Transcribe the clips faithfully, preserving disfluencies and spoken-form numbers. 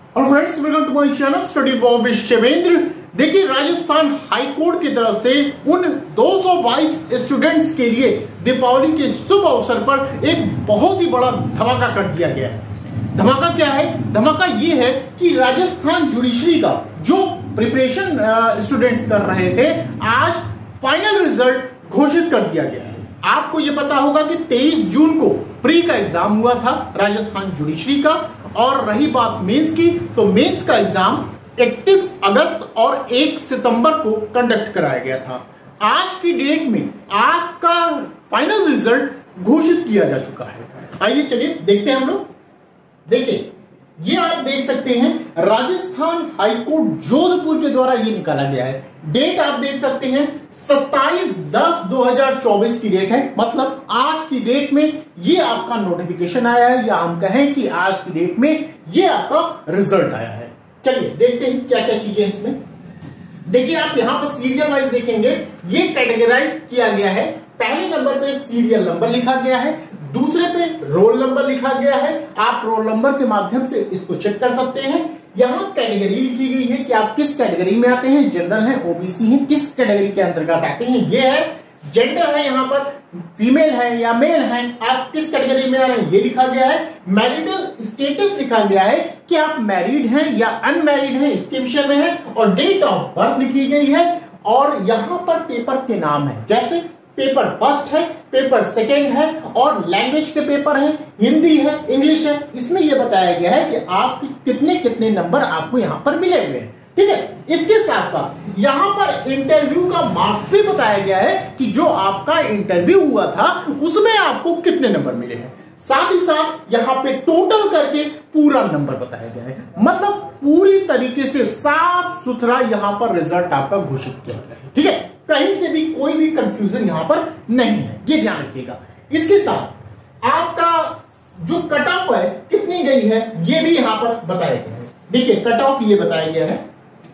Hello friends, welcome to my channel study for with Shivendra. देखिए, Rajasthan high court की तरफ से उन दो सौ बाईस स्टूडेंट्स के लिए दीपावली के शुभ अवसर पर एक बहुत ही बड़ा धमाका कर दिया गया है। धमाका क्या है? धमाका ये है कि राजस्थान जुडिशरी का जो प्रिपरेशन स्टूडेंट्स कर रहे थे, आज फाइनल रिजल्ट घोषित कर दिया गया है। आपको ये पता होगा कि तेईस जून को प्री का एग्जाम हुआ था राजस्थान जुडिशरी का, और रही बात मेंस की, तो मेंस का एग्जाम इकतीस अगस्त और एक सितंबर को कंडक्ट कराया गया था। आज की डेट में आपका फाइनल रिजल्ट घोषित किया जा चुका है। आइए चलिए देखते हैं हम लोग। देखिए, ये आप देख सकते हैं, राजस्थान हाईकोर्ट जोधपुर के द्वारा ये निकाला गया है। डेट आप देख सकते हैं सत्ताईस दस दो हजार चौबीस की डेट है, मतलब आज की डेट में ये आपका नोटिफिकेशन आया है, या हम कहें कि आज की डेट में ये आपका रिजल्ट आया है। चलिए देखते हैं क्या क्या चीजें इसमें। देखिए, आप यहां पर सीरियल वाइज देखेंगे, ये कैटेगराइज किया गया है। पहले नंबर पे सीरियल नंबर लिखा गया है, दूसरे पे रोल नंबर लिखा गया है। आप रोल नंबर के माध्यम से इसको चेक कर सकते हैं। यहाँ कैटेगरी लिखी गई है कि आप किस कैटेगरी में आते हैं, जनरल है, ओबीसी है, किस कैटेगरी के अंतर्गत आते हैं। ये है जेंडर है, यहाँ पर फीमेल है या मेल है, आप किस कैटेगरी में आ रहे हैं ये लिखा गया है। मैरिटल स्टेटस लिखा गया है कि आप मैरिड हैं या अनमैरिड हैं, इसके विषय में है। और डेट ऑफ बर्थ लिखी गई है, और यहाँ पर पेपर के नाम है, जैसे पेपर फर्स्ट है, पेपर सेकेंड है, और लैंग्वेज के पेपर है, हिंदी है, इंग्लिश है। इसमें यह बताया गया है कि आपके कितने कितने नंबर आपको यहाँ पर मिले हुए हैं। ठीक है, इसके साथ साथ यहाँ पर इंटरव्यू का मार्क्स भी बताया गया है कि जो आपका इंटरव्यू हुआ था उसमें आपको कितने नंबर मिले हैं। साथ ही साथ यहाँ पे टोटल करके पूरा नंबर बताया गया है, मतलब पूरी तरीके से साफ सुथरा यहाँ पर रिजल्ट आपका घोषित किया गया है। ठीक है, कहीं से भी कोई भी कंफ्यूजन यहाँ पर नहीं है, ये ध्यान रखिएगा। इसके साथ आपका जो कट ऑफ है कितनी गई है ये भी यहाँ पर बताया गया है। देखिए, कट ऑफ ये बताया गया है,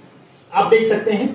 आप देख सकते हैं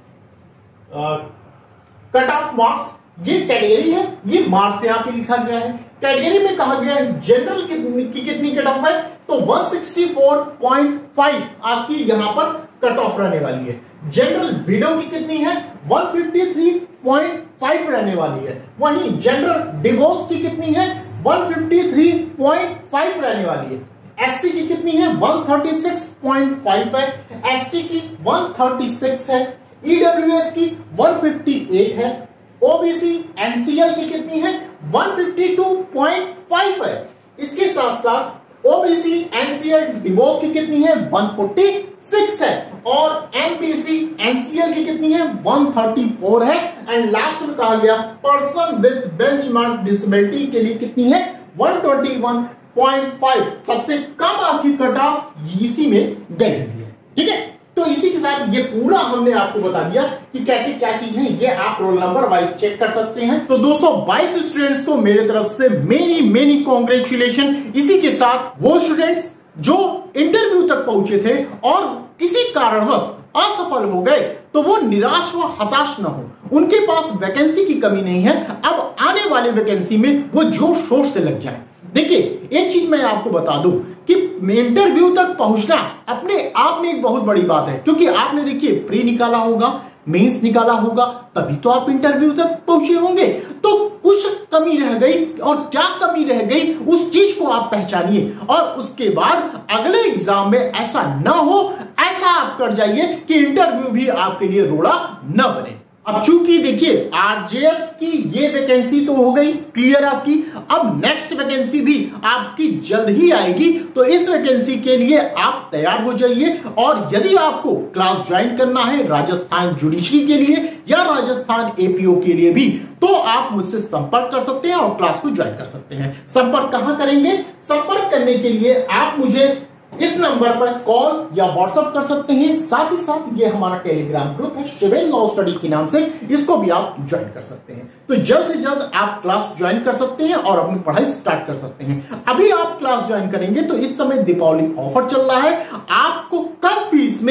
कट ऑफ मार्क्स, ये कैटेगरी है, ये मार्क्स यहाँ पे लिखा गया है। कैटेगरी में कहा गया है जनरल की, की कितनी कट ऑफ है, तो एक सौ चौंसठ पॉइंट पाँच आपकी यहाँ पर कट ऑफ रहने वाली है। जनरल विडो की कितनी है, एक सौ तिरेपन पॉइंट पाँच रहने वाली है। वहीं जनरल डिवोर्स की कितनी है, एक सौ तिरेपन पॉइंट पाँच रहने वाली है। एसटी की कितनी है, एक सौ छत्तीस पॉइंट पाँच है। एसटी की एक सौ छत्तीस है। ईडब्ल्यूएस की एक सौ अट्ठावन है। ओबीसी एनसीएल की कितनी है, एक सौ बावन पॉइंट पाँच है। इसके साथ साथ ओबीसी एनसीएल डिवोर्स की कितनी है, एक सौ छियालीस है। और एमबीसी एनसीएल की कितनी है, एक सौ चौंतीस है। एंड लास्ट में कहा गया पर्सन विद बेंचमार्क डिसेबिलिटी के लिए कितनी है, एक सौ इक्कीस पॉइंट पाँच। सबसे कम आपकी कट ऑफ इसी में गई हुई है। ठीक है, तो इसी के साथ ये पूरा हमने आपको बता दिया कि कैसे क्या चीज है, ये आप रोल नंबर वाइज चेक कर सकते हैं। तो दो सौ बाईस स्टूडेंट्स को मेरे तरफ से मेनी मेनी कॉन्ग्रेचुलेशन। इसी के साथ वो स्टूडेंट्स जो इंटरव्यू तक पहुंचे थे और किसी कारणवश असफल हो गए, तो वो निराश व हताश न हो, उनके पास वैकेंसी की कमी नहीं है। अब आने वाले वैकेंसी में वो जोर शोर से लग जाए। देखिए, एक चीज मैं आपको बता दूं कि इंटरव्यू तक पहुंचना अपने आप में एक बहुत बड़ी बात है, क्योंकि आपने देखिए प्री निकाला होगा, मेंस निकाला होगा, तभी तो आप इंटरव्यू तक पहुंचे होंगे। तो कुछ कमी रह गई, और क्या कमी रह गई उस चीज को आप पहचानिए, और उसके बाद अगले एग्जाम में ऐसा ना हो, ऐसा आप कर जाइए कि इंटरव्यू भी आपके लिए रोड़ा न बने। अब चूंकि देखिए आरजेएस की ये वैकेंसी तो हो गई क्लियर आपकी, अब नेक्स्ट वैकेंसी भी आपकी जल्द ही आएगी। तो इस वैकेंसी के लिए आप तैयार हो जाइए, और यदि आपको क्लास ज्वाइन करना है राजस्थान जुडिशरी के लिए या राजस्थान एपीओ के लिए भी, तो आप मुझसे संपर्क कर सकते हैं और क्लास को ज्वाइन कर सकते हैं। संपर्क कहां करेंगे? संपर्क करने के लिए आप मुझे इस नंबर पर कॉल या व्हाट्सएप कर सकते हैं। साथ ही साथ ये हमारा टेलीग्राम ग्रुप है शिवेंद्र लॉ स्टडी के नाम से, इसको भी आप ज्वाइन कर सकते हैं। तो जल्द से जल्द आप क्लास ज्वाइन कर सकते हैं और अपनी पढ़ाई स्टार्ट कर सकते हैं। अभी आप क्लास ज्वाइन करेंगे तो इस समय दीपावली ऑफर चल रहा है, आपको कम फीस में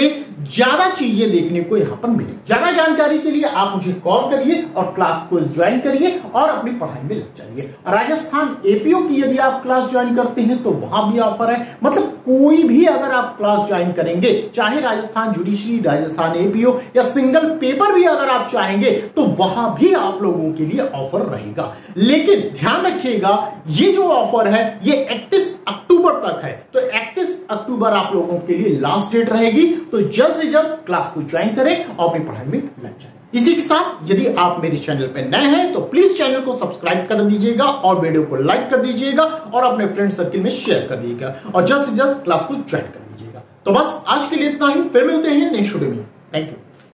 ज्यादा चीजें देखने को यहां पर मिले। ज्यादा जानकारी के लिए आप मुझे कॉल करिए और क्लास को ज्वाइन करिए और अपनी पढ़ाई में लग जाइए। राजस्थान एपीओ की यदि आप क्लास ज्वाइन करते हैं तो वहां भी ऑफर है, मतलब कोई भी अगर आप क्लास ज्वाइन करेंगे, चाहे राजस्थान जुडिशरी, राजस्थान एपीओ या सिंगल पेपर भी अगर आप चाहेंगे तो वहां भी आप लोगों के लिए ऑफर रहेगा। लेकिन ध्यान रखिएगा ये जो ऑफर है ये इकतीस अक्टूबर तक है, तो इकतीस अक्टूबर आप लोगों के लिए लास्ट डेट रहेगी। तो जल्द से जल्द क्लास को ज्वाइन करें और अपनी पढ़ाई में लग जाए। इसी के साथ यदि आप मेरे चैनल पर नए हैं तो प्लीज चैनल को सब्सक्राइब कर दीजिएगा और वीडियो को लाइक कर दीजिएगा और अपने फ्रेंड सर्किल में शेयर कर दीजिएगा और जल्द से जल्द क्लास को ज्वाइन कर दीजिएगा। तो बस आज के लिए इतना ही, फिर मिलते हैं नेक्स्ट वीडियो में। Thank you.